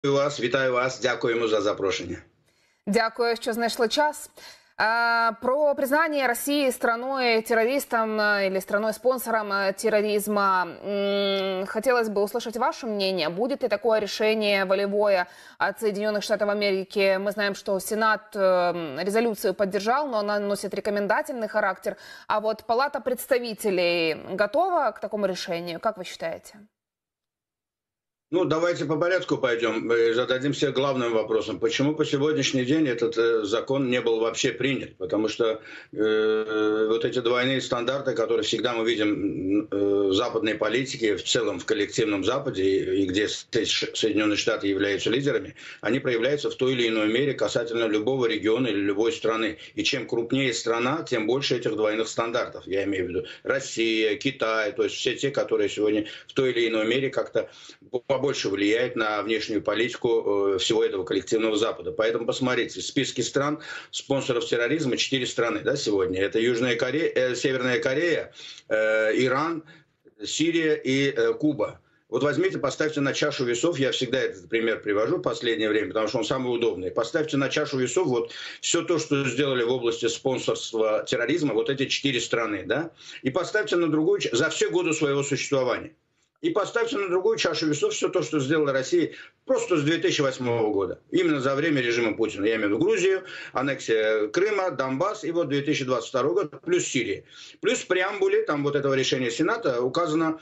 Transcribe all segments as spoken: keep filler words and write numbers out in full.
вас, вітаю вас, дякуємо за запрошення. Дякую, що знайшли час. Про признание России страной-террористом или страной-спонсором терроризма хотелось бы услышать ваше мнение. Будет ли такое решение волевое от Соединенных Штатов Америки? Мы знаем, что Сенат резолюцию поддержал, но она носит рекомендательный характер. А вот Палата представителей готова к такому решению? Как вы считаете? Ну, давайте по порядку пойдем и зададимся главным вопросом. Почему по сегодняшний день этот э, закон не был вообще принят? Потому что э, вот эти двойные стандарты, которые всегда мы видим э, в западной политике, в целом в коллективном Западе, и, и где Соединенные Штаты являются лидерами, они проявляются в той или иной мере касательно любого региона или любой страны. И чем крупнее страна, тем больше этих двойных стандартов. Я имею в виду Россия, Китай, то есть все те, которые сегодня в той или иной мере как-то побольше влияет на внешнюю политику всего этого коллективного Запада. Поэтому посмотрите, в списке стран, спонсоров терроризма, четыре страны, да, сегодня. Это Южная Корея, э, Северная Корея, э, Иран, Сирия и э, Куба. Вот возьмите, поставьте на чашу весов, я всегда этот пример привожу в последнее время, потому что он самый удобный. Поставьте на чашу весов вот все то, что сделали в области спонсорства терроризма, вот эти четыре страны, да, и поставьте на другую, за все годы своего существования. И поставьте на другую чашу весов все то, что сделала Россия просто с две тысячи восьмого года. Именно за время режима Путина. Я имею в виду Грузию, аннексия Крыма, Донбасс и вот две тысячи двадцать второй год, плюс Сирия. Плюс в преамбуле там вот этого решения Сената указано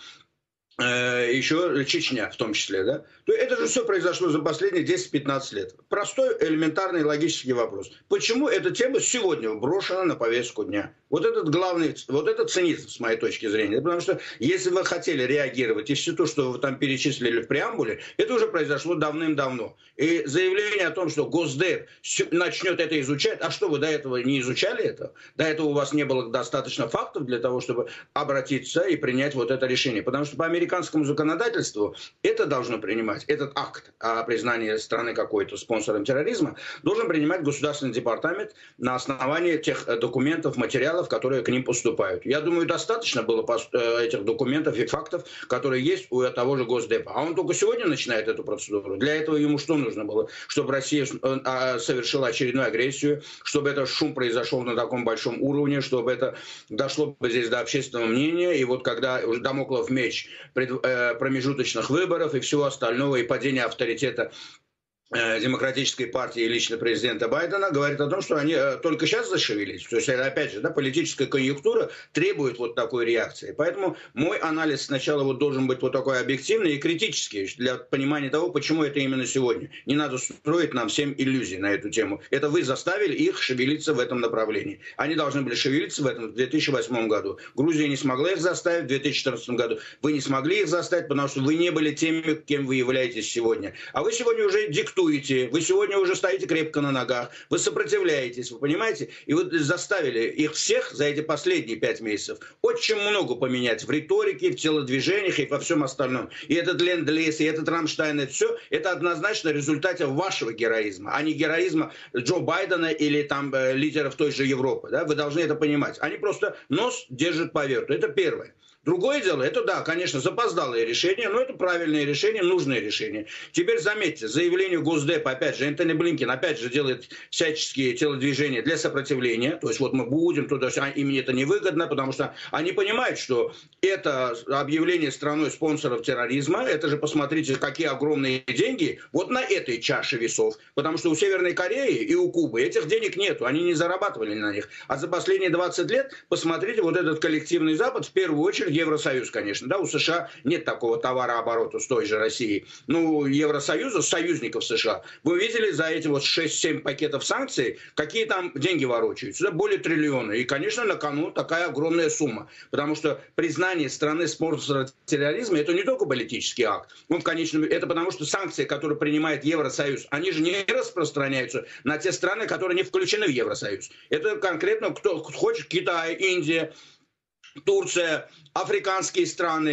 э, еще Чечня в том числе. Да? То это же все произошло за последние десять-пятнадцать лет. Простой, элементарный, логический вопрос. Почему эта тема сегодня брошена на повестку дня? Вот этот главный, вот это цинизм, с моей точки зрения. Потому что если вы хотели реагировать, и все то, что вы там перечислили в преамбуле, это уже произошло давным-давно. И заявление о том, что Госдеп начнет это изучать, а что, вы до этого не изучали это? До этого у вас не было достаточно фактов для того, чтобы обратиться и принять вот это решение. Потому что по американскому законодательству это должно принимать, этот акт о признании страны какой-то спонсором терроризма, должен принимать Государственный департамент на основании тех документов, материалов, которые к ним поступают. Я думаю, достаточно было этих документов и фактов, которые есть у того же Госдепа. А он только сегодня начинает эту процедуру. Для этого ему что нужно было? Чтобы Россия совершила очередную агрессию, чтобы этот шум произошел на таком большом уровне, чтобы это дошло здесь до общественного мнения. И вот когда уже дамоклов меч промежуточных выборов и всего остального, и падения авторитета Демократической партии и лично президента Байдена говорит о том, что они только сейчас зашевелились. То есть, опять же, да, политическая конъюнктура требует вот такой реакции. Поэтому мой анализ сначала вот должен быть вот такой объективный и критический для понимания того, почему это именно сегодня. Не надо строить нам всем иллюзий на эту тему. Это вы заставили их шевелиться в этом направлении. Они должны были шевелиться в этом в две тысячи восьмом году. Грузия не смогла их заставить в две тысячи четырнадцатом году. Вы не смогли их заставить, потому что вы не были теми, кем вы являетесь сегодня. А вы сегодня уже диктуете. Вы сегодня уже стоите крепко на ногах, вы сопротивляетесь, вы понимаете? И вы заставили их всех за эти последние пять месяцев очень много поменять в риторике, в телодвижениях и во всем остальном. И этот Ленд-Лиз, и этот Рамштайн, это все, это однозначно результат вашего героизма, а не героизма Джо Байдена или там лидеров той же Европы. Да? Вы должны это понимать. Они просто нос держат по верту. Это первое. Другое дело, это, да, конечно, запоздалое решение, но это правильное решение, нужное решение. Теперь заметьте, заявление Госдепа, опять же, Энтони Блинкен, опять же, делает всяческие телодвижения для сопротивления. То есть вот мы будем туда, им это невыгодно, потому что они понимают, что это объявление страной спонсоров терроризма, это же, посмотрите, какие огромные деньги вот на этой чаше весов. Потому что у Северной Кореи и у Кубы этих денег нету, они не зарабатывали на них. А за последние двадцать лет, посмотрите, вот этот коллективный Запад, в первую очередь, Евросоюз, конечно, да, у США нет такого товарооборота с той же Россией. Ну, Евросоюза, союзников США. Вы видели за эти вот шесть-семь пакетов санкций, какие там деньги ворочаются? Да, более триллиона. И, конечно, на кону такая огромная сумма. Потому что признание страны спонсора терроризма, это не только политический акт. Он в конечном... Это потому что санкции, которые принимает Евросоюз, они же не распространяются на те страны, которые не включены в Евросоюз. Это конкретно кто хочет, Китай, Индия, Турция, африканские страны,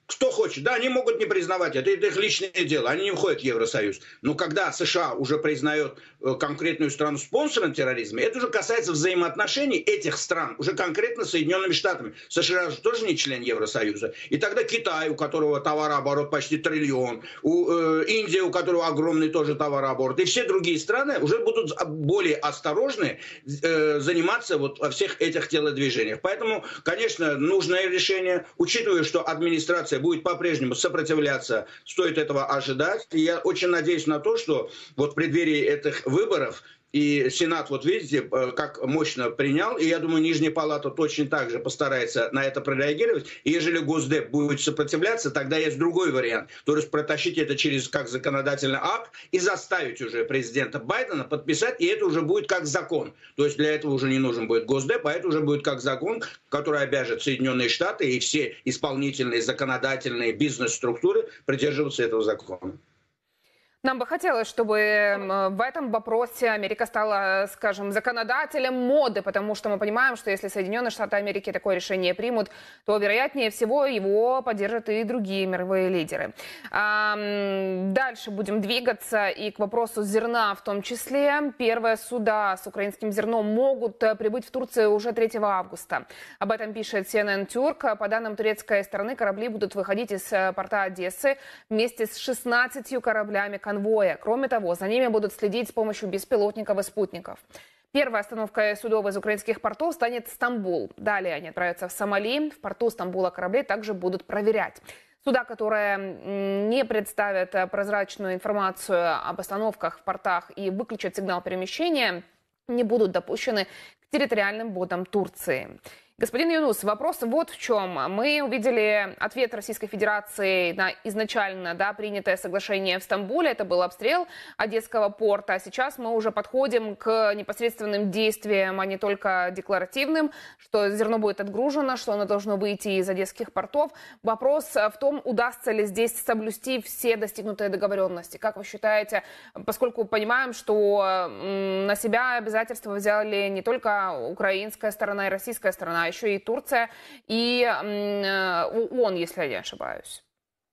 Кто хочет, да, они могут не признавать это, это их личное дело, они не входят в Евросоюз. Но когда США уже признает конкретную страну спонсором терроризма, это уже касается взаимоотношений этих стран, уже конкретно с Соединенными Штатами. США же тоже не член Евросоюза. И тогда Китай, у которого товарооборот почти триллион, у э, Индия, у которого огромный тоже товарооборот, и все другие страны уже будут более осторожны э, заниматься вот во всех этих телодвижениях. Поэтому, конечно, нужное решение, учитывая, что администрация будет по-прежнему сопротивляться, стоит этого ожидать. И я очень надеюсь на то, что вот в преддверии этих выборов и Сенат, вот видите, как мощно принял, и я думаю, Нижняя Палата точно так же постарается на это прореагировать. И если Госдеп будет сопротивляться, тогда есть другой вариант. То есть протащить это через как законодательный акт и заставить уже президента Байдена подписать, и это уже будет как закон. То есть для этого уже не нужен будет Госдеп, а это уже будет как закон, который обяжет Соединенные Штаты и все исполнительные, законодательные бизнес-структуры придерживаться этого закона. Нам бы хотелось, чтобы в этом вопросе Америка стала, скажем, законодателем моды, потому что мы понимаем, что если Соединенные Штаты Америки такое решение примут, то, вероятнее всего, его поддержат и другие мировые лидеры. Дальше будем двигаться и к вопросу зерна в том числе. Первые суда с украинским зерном могут прибыть в Турцию уже третьего августа. Об этом пишет си эн эн Turk. По данным турецкой стороны, корабли будут выходить из порта Одессы вместе с шестнадцатью кораблями конвоя. Кроме того, за ними будут следить с помощью беспилотников и спутников. Первой остановкой судов из украинских портов станет Стамбул. Далее они отправятся в Сомали. В порту Стамбула корабли также будут проверять. Суда, которые не представят прозрачную информацию об остановках в портах и выключат сигнал перемещения, не будут допущены к территориальным водам Турции. Господин Юнус, вопрос вот в чем. Мы увидели ответ Российской Федерации на изначально да, принятое соглашение в Стамбуле. Это был обстрел Одесского порта. Сейчас мы уже подходим к непосредственным действиям, а не только декларативным, что зерно будет отгружено, что оно должно выйти из одесских портов. Вопрос в том, удастся ли здесь соблюсти все достигнутые договоренности. Как вы считаете, поскольку понимаем, что на себя обязательства взяли не только украинская сторона и российская сторона, еще и Турция, и ООН, если я не ошибаюсь.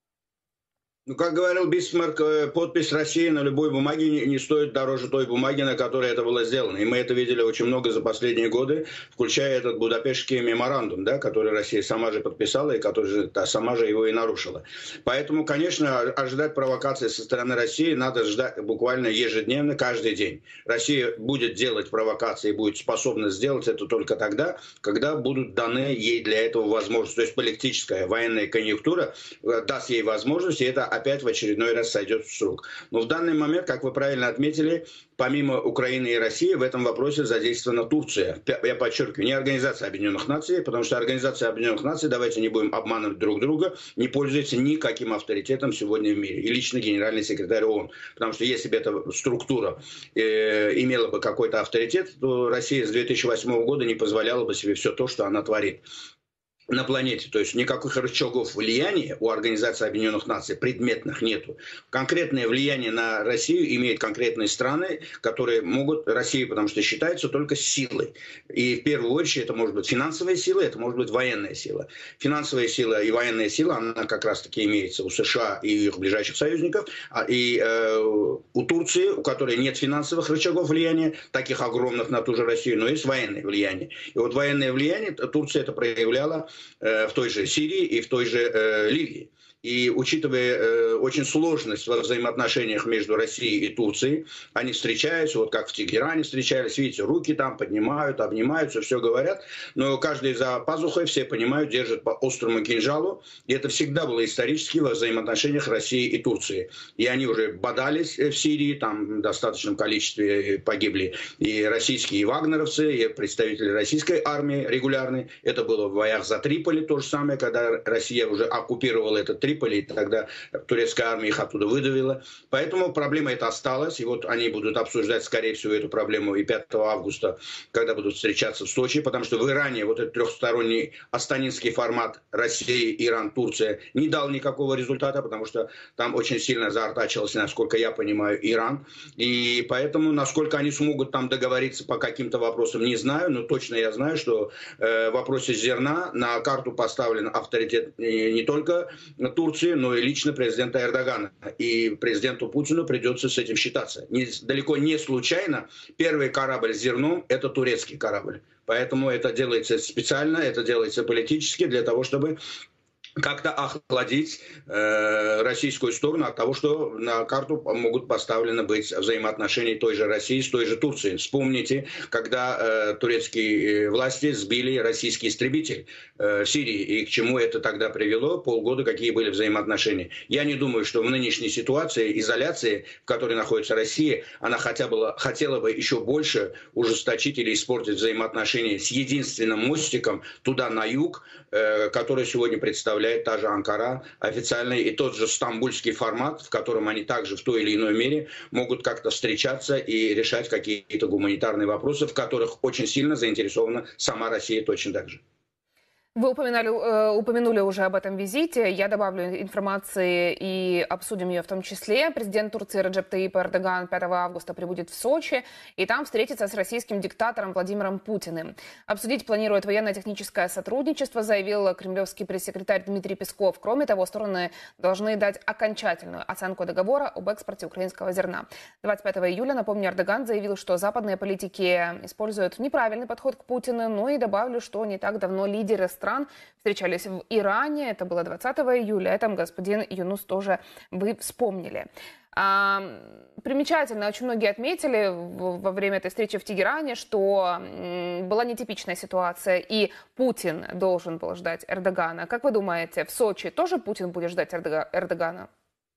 Ну, как говорил Бисмарк, подпись России на любой бумаге не, не стоит дороже той бумаги, на которой это было сделано. И мы это видели очень много за последние годы, включая этот Будапештский меморандум, да, который Россия сама же подписала и который же, да, сама же его и нарушила. Поэтому, конечно, ожидать провокации со стороны России надо ждать буквально ежедневно, каждый день. Россия будет делать провокации, будет способна сделать это только тогда, когда будут даны ей для этого возможности. То есть политическая военная конъюнктура даст ей возможность, и это опять в очередной раз сойдет с рук. Но в данный момент, как вы правильно отметили, помимо Украины и России в этом вопросе задействована Турция. Я подчеркиваю, не Организация Объединенных Наций, потому что Организация Объединенных Наций, давайте не будем обманывать друг друга, не пользуется никаким авторитетом сегодня в мире. И лично генеральный секретарь ООН. Потому что если бы эта структура э, имела бы какой-то авторитет, то Россия с две тысячи восьмого года не позволяла бы себе все то, что она творит на планете. То есть никаких рычагов влияния у Организации Объединенных Наций предметных нету. Конкретное влияние на Россию имеют конкретные страны, которые могут, Россия, потому что считается только силой. И в первую очередь это может быть финансовая сила, это может быть военная сила. Финансовая сила и военная сила, она как раз таки имеется у США и их ближайших союзников. И э, у Турции, у которой нет финансовых рычагов влияния, таких огромных на ту же Россию, но есть военное влияние. И вот военное влияние Турция это проявляла в той же Сирии и в той же э, Ливии. И учитывая э, очень сложность во взаимоотношениях между Россией и Турцией, они встречаются, вот как в Тегеране встречались, видите, руки там поднимают, обнимаются, все говорят, но каждый за пазухой, все понимают, держит по острому кинжалу, и это всегда было исторически во взаимоотношениях России и Турции. И они уже бодались в Сирии, там в достаточном количестве погибли и российские и вагнеровцы, и представители российской армии регулярной. Это было в боях за Триполи то же самое, когда Россия уже оккупировала этот Триполи, и тогда турецкая армия их оттуда выдавила. Поэтому проблема эта осталась, и вот они будут обсуждать, скорее всего, эту проблему и пятого августа, когда будут встречаться в Сочи, потому что в Иране вот этот трехсторонний астанинский формат Россия, Иран, Турция не дал никакого результата, потому что там очень сильно заортачился, насколько я понимаю, Иран. И поэтому, насколько они смогут там договориться по каким-то вопросам, не знаю, но точно я знаю, что э, в вопросе зерна на карту поставлен авторитет не, не только Турции, но и лично президента Эрдогана. И президенту Путину придется с этим считаться. Не, далеко не случайно первый корабль с зерном – это турецкий корабль. Поэтому это делается специально, это делается политически, для того, чтобы как-то охладить э, российскую сторону от того, что на карту могут поставлены быть взаимоотношения той же России с той же Турцией. Вспомните, когда э, турецкие власти сбили российский истребитель э, в Сирии, и к чему это тогда привело, полгода какие были взаимоотношения. Я не думаю, что в нынешней ситуации, изоляции, в которой находится Россия, она хотя бы, хотела бы еще больше ужесточить или испортить взаимоотношения с единственным мостиком туда на юг, э, который сегодня представляет та же Анкара официальный, и тот же стамбульский формат, в котором они также в той или иной мере могут как-то встречаться и решать какие-то гуманитарные вопросы, в которых очень сильно заинтересована сама Россия точно так же. Вы упоминали, упомянули уже об этом визите. Я добавлю информации и обсудим ее в том числе. Президент Турции Реджеп Таyyip Эрдоган пятого августа прибудет в Сочи и там встретится с российским диктатором Владимиром Путиным. Обсудить планирует военно-техническое сотрудничество, заявил кремлевский пресс-секретарь Дмитрий Песков. Кроме того, стороны должны дать окончательную оценку договора об экспорте украинского зерна. двадцать пятого июля, напомню, Эрдоган заявил, что западные политики используют неправильный подход к Путину. Ну и добавлю, что не так давно лидеры стран встречались в Иране, это было двадцатого июля, этом господин Юнус тоже вы вспомнили. А, примечательно, очень многие отметили во время этой встречи в Тегеране, что была нетипичная ситуация, и Путин должен был ждать Эрдогана. Как вы думаете, в Сочи тоже Путин будет ждать Эрдогана?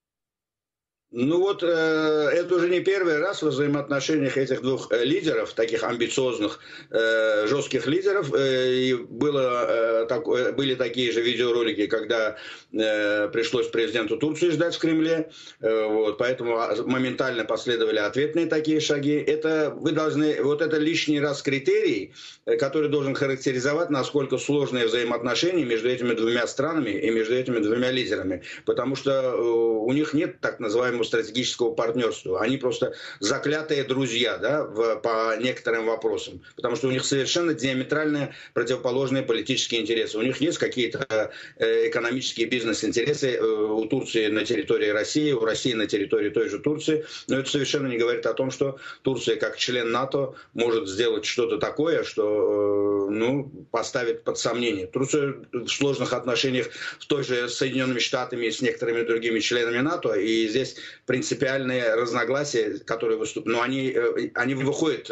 Ну вот, э, это уже не первый раз в взаимоотношениях этих двух э, лидеров, таких амбициозных, э, жестких лидеров. Э, и было, э, такое, были такие же видеоролики, когда э, пришлось президенту Турции ждать в Кремле. Э, вот, поэтому моментально последовали ответные такие шаги. Это вы должны, вот это лишний раз критерий, который должен характеризовать, насколько сложные взаимоотношения между этими двумя странами и между этими двумя лидерами. Потому что э, у них нет так называемого стратегического партнерства. Они просто заклятые друзья, да, в, по некоторым вопросам. Потому что у них совершенно диаметрально противоположные политические интересы. У них есть какие-то э, экономические бизнес-интересы э, у Турции на территории России, у России на территории той же Турции. Но это совершенно не говорит о том, что Турция как член НАТО может сделать что-то такое, что э, ну, поставит под сомнение. Турция в сложных отношениях в той же Соединенными Штатами и с некоторыми другими членами НАТО. И здесь принципиальные разногласия, которые выступают, но они, они выходят,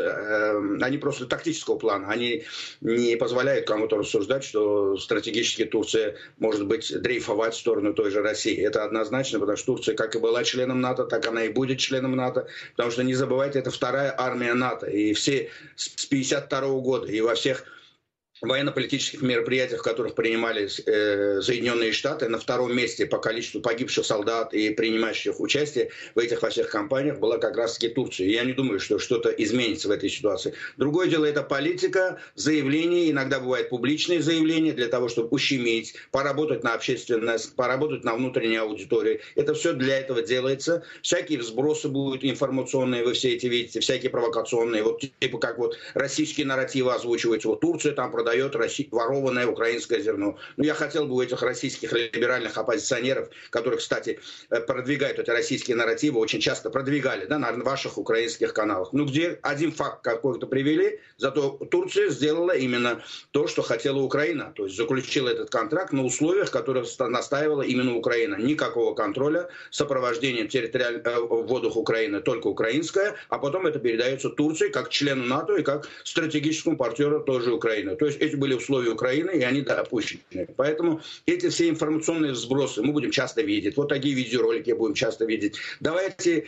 они просто тактического плана, они не позволяют кому-то рассуждать, что стратегически Турция может быть дрейфовать в сторону той же России. Это однозначно, потому что Турция как и была членом НАТО, так она и будет членом НАТО, потому что не забывайте, это вторая армия НАТО, и все с пятьдесят второго года, и во всех военно-политических мероприятиях, в которых принимали э, Соединенные Штаты, на втором месте по количеству погибших солдат и принимающих участие в этих во всех кампаниях была как раз-таки Турция. Я не думаю, что что-то изменится в этой ситуации. Другое дело, это политика, заявления, иногда бывают публичные заявления для того, чтобы ущемить, поработать на общественность, поработать на внутренней аудитории. Это все для этого делается. Всякие взбросы будут информационные, вы все эти видите, всякие провокационные, вот типа как вот российские нарративы озвучиваются, вот Турция там продает дает ворованное украинское зерно. Ну, я хотел бы у этих российских либеральных оппозиционеров, которые, кстати, продвигают эти российские нарративы, очень часто продвигали, да, на ваших украинских каналах. Ну, где один факт какой-то привели, зато Турция сделала именно то, что хотела Украина. То есть заключила этот контракт на условиях, которые настаивала именно Украина. Никакого контроля, сопровождения территориальных в водах Украины, только украинское, а потом это передается Турции как члену НАТО и как стратегическому партнеру тоже Украины. То есть эти были условия Украины, и они допущены. Поэтому эти все информационные взбросы мы будем часто видеть. Вот такие видеоролики будем часто видеть. Давайте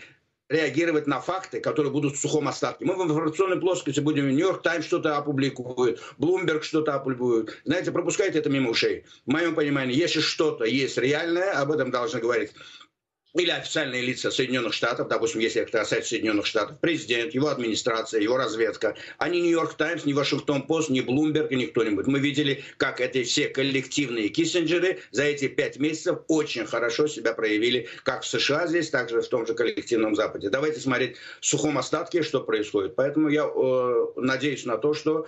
реагировать на факты, которые будут в сухом остатке. Мы в информационной плоскости будем, Нью-Йорк Таймс что-то опубликует, Bloomberg что-то опубликует. Знаете, пропускайте это мимо ушей. В моем понимании, если что-то есть реальное, об этом должны говорить или официальные лица Соединенных Штатов, допустим, если это касается Соединенных Штатов, президент, его администрация, его разведка, а не Нью-Йорк Таймс, не Вашингтон Пост, не Блумберг, ни кто-нибудь. Мы видели, как эти все коллективные киссинджеры за эти пять месяцев очень хорошо себя проявили, как в США здесь, так же в том же коллективном Западе. Давайте смотреть в сухом остатке, что происходит. Поэтому я э, надеюсь на то, что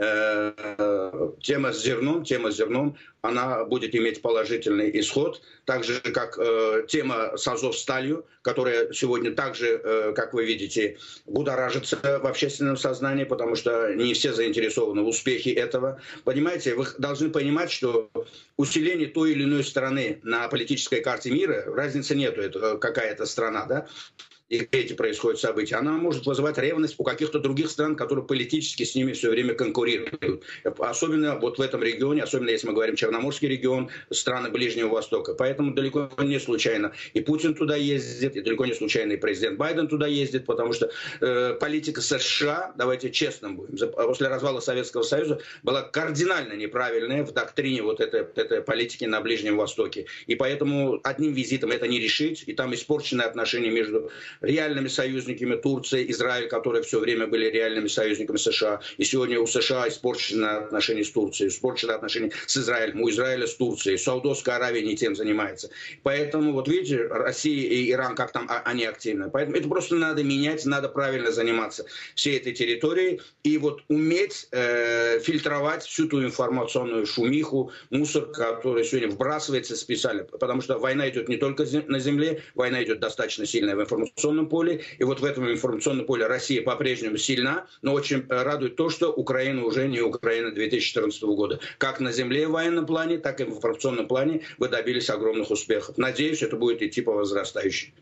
э, тема с зерном, тема с зерном, она будет иметь положительный исход, так же, как э, тема с Азовсталью, которая сегодня также, э, как вы видите, будоражится в общественном сознании, потому что не все заинтересованы в успехе этого. Понимаете, вы должны понимать, что усиление той или иной страны на политической карте мира, разницы нету, это какая-то страна, да, и эти происходят события, она может вызывать ревность у каких-то других стран, которые политически с ними все время конкурируют. Особенно вот в этом регионе, особенно если мы говорим Черноморский регион, страны Ближнего Востока. Поэтому далеко не случайно и Путин туда ездит, и далеко не случайно и президент Байден туда ездит, потому что э, политика США, давайте честным будем, после развала Советского Союза была кардинально неправильная в доктрине вот этой, этой политики на Ближнем Востоке. И поэтому одним визитом это не решить, и там испорченные отношения между реальными союзниками Турции, Израиль, которые все время были реальными союзниками США. И сегодня у США испорчены отношения с Турцией, испорчены отношения с Израилем, у Израиля с Турцией. Саудовская Аравия не тем занимается. Поэтому, вот видите, Россия и Иран, как там они активны. Поэтому это просто надо менять, надо правильно заниматься всей этой территорией и вот уметь э, фильтровать всю ту информационную шумиху, мусор, который сегодня вбрасывается специально. Потому что война идет не только на земле, война идет достаточно сильная в информационном поле. И вот в этом информационном поле Россия по-прежнему сильна, но очень радует то, что Украина уже не Украина две тысячи четырнадцатого года. Как на земле в военном плане, так и в информационном плане вы добились огромных успехов. Надеюсь, это будет идти по возрастающей.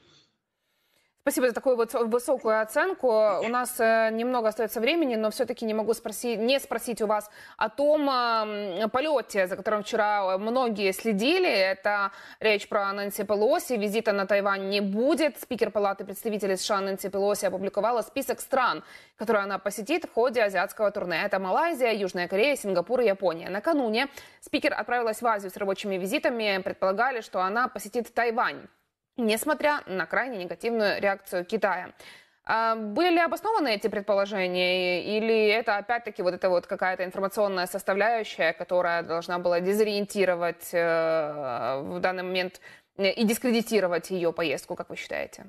Спасибо за такую вот высокую оценку. У нас немного остается времени, но все-таки не могу спросить, не спросить у вас о том э, полете, за которым вчера многие следили. Это речь про Нэнси Пелоси. Визита на Тайвань не будет. Спикер Палаты представителей США Нэнси Пелоси опубликовала список стран, которые она посетит в ходе азиатского турне. Это Малайзия, Южная Корея, Сингапур и Япония. Накануне спикер отправилась в Азию с рабочими визитами. Предполагали, что она посетит Тайвань, несмотря на крайне негативную реакцию Китая. Были ли обоснованы эти предположения, или это опять-таки вот эта вот какая-то информационная составляющая, которая должна была дезориентировать в данный момент и дискредитировать ее поездку, как вы считаете?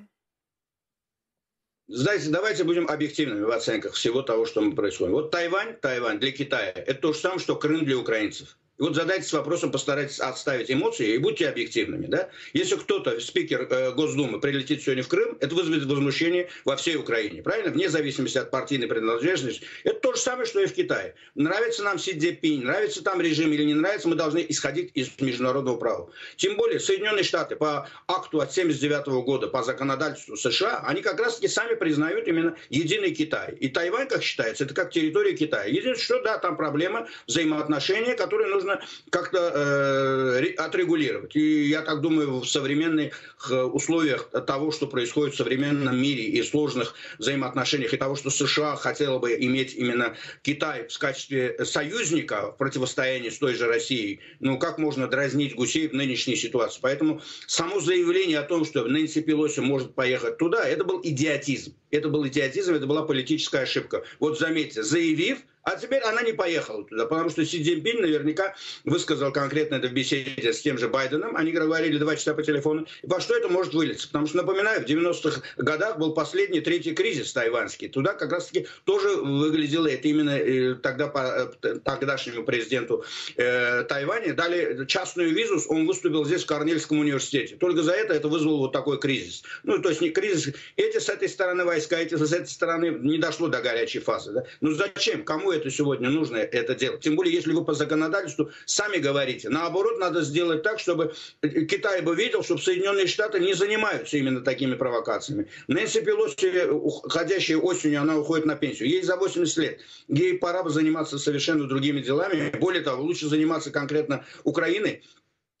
Знаете, давайте будем объективными в оценках всего того, что мы происходит. Вот Тайвань, Тайвань для Китая – это то же самое, что Крым для украинцев. И вот задайтесь вопросом, постарайтесь отставить эмоции и будьте объективными. Да? Если кто-то, спикер э, Госдумы, прилетит сегодня в Крым, это вызовет возмущение во всей Украине. Правильно? Вне зависимости от партийной принадлежности. Это то же самое, что и в Китае. Нравится нам Си Цзиньпинь, нравится там режим или не нравится, мы должны исходить из международного права. Тем более Соединенные Штаты по акту от семьдесят девятого года, по законодательству США, они как раз-таки сами признают именно единый Китай. И Тайвань, как считается, это как территория Китая. Единственное, что да, там проблема взаимоотношения, которые нужно как-то э, отрегулировать. И я так думаю, в современных условиях того, что происходит в современном мире и сложных взаимоотношениях, и того, что США хотела бы иметь именно Китай в качестве союзника в противостоянии с той же Россией, ну как можно дразнить гусей в нынешней ситуации. Поэтому само заявление о том, что Нэнси Пелоси может поехать туда, это был идиотизм. Это был идиотизм, это была политическая ошибка. Вот заметьте, заявив, а теперь она не поехала туда, потому что Си Цзиньпинь наверняка высказал конкретно это в беседе с тем же Байденом. Они говорили два часа по телефону. Во что это может вылиться? Потому что, напоминаю, в девяностых годах был последний третий кризис тайваньский. Туда как раз-таки тоже выглядело это именно тогда по тогдашнему президенту э, Тайваня. Дали частную визу, он выступил здесь в Корнельском университете. Только за это это вызвало вот такой кризис. Ну, то есть не кризис. Эти с этой стороны войска, эти с этой стороны не дошло до горячей фазы. Да? Ну зачем? Кому это сегодня нужно это делать? Тем более, если вы по законодательству сами говорите. Наоборот, надо сделать так, чтобы Китай бы видел, чтобы Соединенные Штаты не занимаются именно такими провокациями. Нэнси Пелоси, уходящей осенью, она уходит на пенсию. Ей за восемьдесят лет. Ей пора бы заниматься совершенно другими делами. Более того, лучше заниматься конкретно Украиной,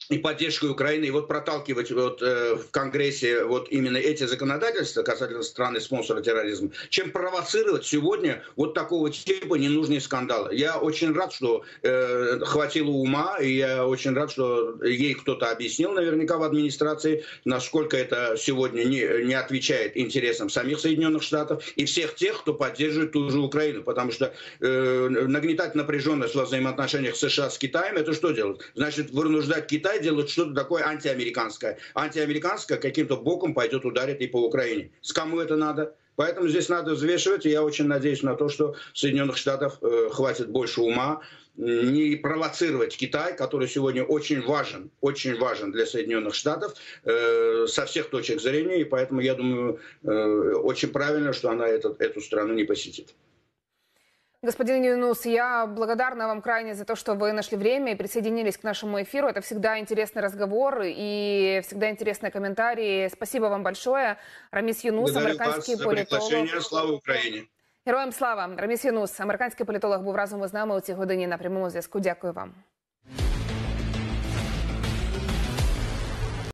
и поддержкой Украины, и вот проталкивать вот, э, в Конгрессе вот именно эти законодательства касательно страны-спонсора терроризма, чем провоцировать сегодня вот такого типа ненужные скандалы. Я очень рад, что э, хватило ума, и я очень рад, что ей кто-то объяснил наверняка в администрации, насколько это сегодня не, не отвечает интересам самих Соединенных Штатов и всех тех, кто поддерживает ту же Украину. Потому что э, нагнетать напряженность во взаимоотношениях США с Китаем, это что делать? Значит, вынуждать Китай делать что-то такое антиамериканское. Антиамериканское каким-то боком пойдет ударить и по Украине. С кому это надо? Поэтому здесь надо взвешивать, и я очень надеюсь на то, что Соединенных Штатов э, хватит больше ума не провоцировать Китай, который сегодня очень важен, очень важен для Соединенных Штатов э, со всех точек зрения, и поэтому, я думаю, э, очень правильно, что она этот, эту страну не посетит. Господин Юнус, я благодарна вам крайне за то, что вы нашли время и присоединились к нашему эфиру. Это всегда интересный разговор и всегда интересные комментарии. Спасибо вам большое. Рамис Юнус, американський політолог. Слава Україні! Героям слава! Рамис Юнус, американський політолог, був разом із нами у цій годині на прямому зв'язку. Дякую вам.